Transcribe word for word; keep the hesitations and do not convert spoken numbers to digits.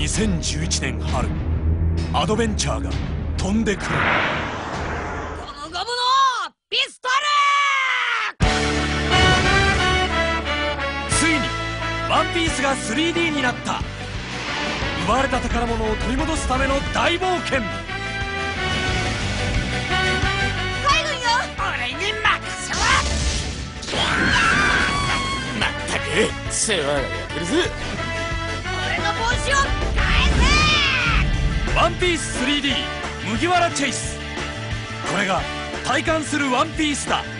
にせんじゅういちねん春、アドベンチャーが飛んでくる。 ゴムゴムのピストル！ ついにワンピースが スリーディー になった。奪われた宝物を取り戻すための大冒険。 海軍よ、俺に任せろ！ まったく世話が焼けるぜ。 俺の帽子を返せ！ ワンピース スリーディー 麦わらチェイス。これが体感するワンピースだ。